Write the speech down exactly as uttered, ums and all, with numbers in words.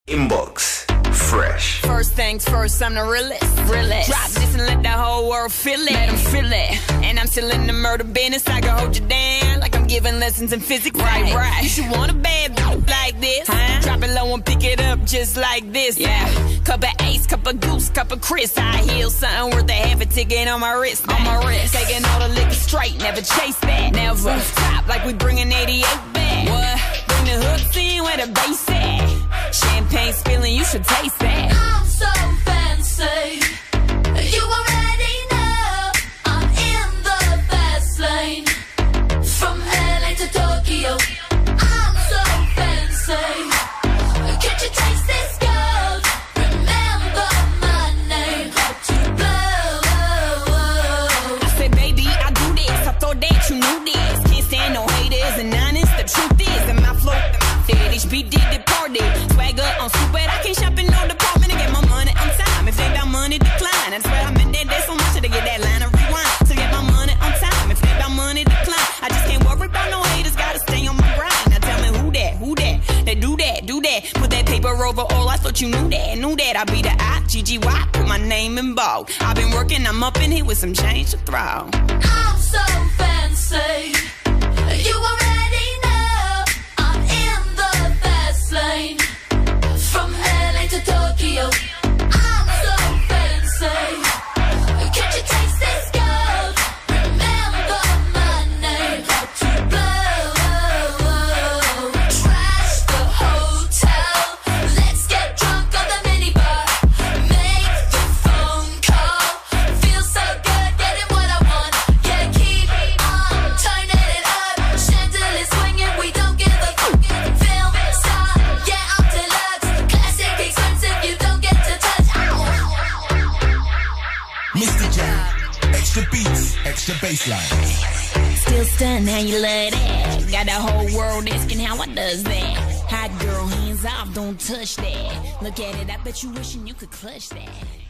Inbox fresh. First things first, I'm the realest. realest. Drop this and let the whole world feel it. Let them feel it. And I'm still in the murder business. I can hold you down like I'm giving lessons in physics. Right, right. You should want a bad bitch like this. Huh? Drop it low and pick it up just like this. Yeah. Cup of ace, cup of goose, cup of Chris. I heal something worth a half a ticket on my wrist. On my wrist. Taking all the liquor straight, never chase that. Never. Rooftop like we bringing eighty-eight back. What? Bring the hooks in where the bass at. Champagne spilling, you should taste that. I'm so fancy. You already know I'm in the fast lane. From L A to Tokyo, I'm so fancy. Can't you taste this gold? Remember my name, hot to blow. I said, baby, I do this. I thought that you knew this. Can't stand no haters and honest. The truth is, and my flow, H B did the party. Swagger on stupid, I can't shop in no department to get my money on time. If they got money, decline. That's where I'm in that day so much to get that line of rewind. To get my money on time. If they got money, decline. I just can't worry about no haters, gotta stay on my grind. Now tell me who that, who that? They do that, do that. Put that paper over all, I thought you knew that, knew that. I be the I, G G Y, put my name in bold. I've been working, I'm up in here with some change to throw. I'm so fancy. You already know I'm in the fast lane. From L A to Tokyo, I'm so fancy. Can't you taste this gold? Remember my name, hot to blow. Trash the hotel, let's get drunk on the minibar. Make the phone call, feel so good, getting what I want. Yeah, keep on turning it up. Chandelier swinging, we don't give a fuck. Film star, yeah, I'm deluxe. Classic, expensive, you don't get to touch. Mister J, extra beats, extra bassline. Still stunned how you love that. Got the whole world asking how I does that. Hot girl, hands off, don't touch that. Look at it, I bet you wishing you could clutch that.